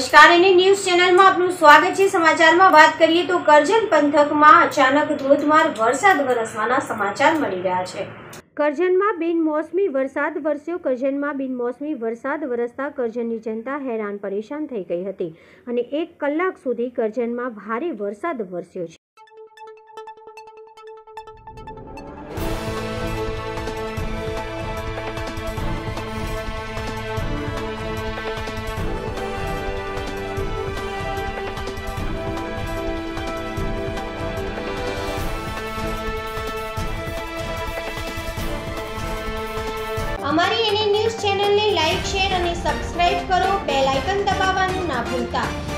નમસ્કાર, એની ન્યૂઝ ચેનલમાં આપનું સ્વાગત છે। સમાચારમાં વાત કરીએ તો કરજણ પંથકમાં અચાનક ધોધમાર વરસાદ વરસવાના સમાચાર મળી રહ્યા છે। કરજણમાં બિનમોસમી વરસાદ વરસ્યો। કરજણમાં બિનમોસમી વરસાદ વરસતા કરજણની જનતા હેરાન પરેશાન થઈ ગઈ હતી અને 1 કલાક સુધી કરજણમાં ભારે વરસાદ વરસ્યો છે। અમારી એની ન્યૂઝ ચેનલને લાઇક, શેર અને સબસ્ક્રાઇબ કરો। બેલ આઇકન દબાવવાનું ના ભૂલતા।